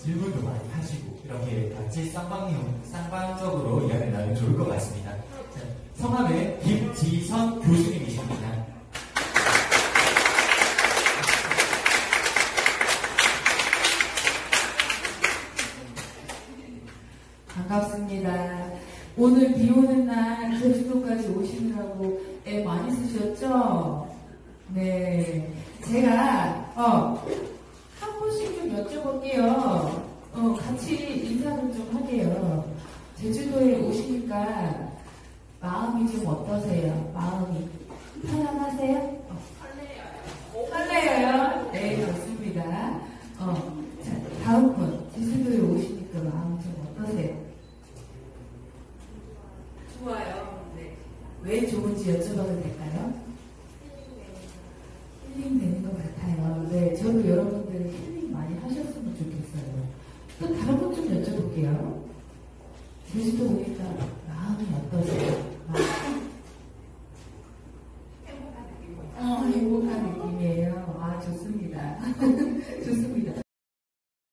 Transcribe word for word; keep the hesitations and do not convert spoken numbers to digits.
질문도 많이 하시고 이렇게 같이 쌍방형, 쌍방적으로 이야기를 나누면 좋을 것 같습니다. 자, 성함은 김지선 교수님이십니다. 반갑습니다. 오늘 비 오는 날 제주도까지 오시느라고 애 많이 쓰셨죠? 네. 제가, 어, 한 분씩 좀 여쭤볼게요. 어, 같이 인사를 좀 하게요. 제주도에 오시니까 마음이 좀 어떠세요? 마음이 편안하세요? 어. 설레요. 설레요? 네, 좋습니다. 어, 자, 다음 분. 제주도에 오시니까 마음이 좀 어떠세요? 좋아요. 네. 왜 좋은지 여쭤봐도 될까요? 힐링 되는 것 같아요. 네, 저도 여러분들 힐링 많이 하셨으면 좋겠어요. 또 다른 분 좀 여쭤볼게요. 제주도 오니까 마음이 어떠세요? 마음? 행복한 느낌. 어, 행복한 느낌이에요. 아, 좋습니다.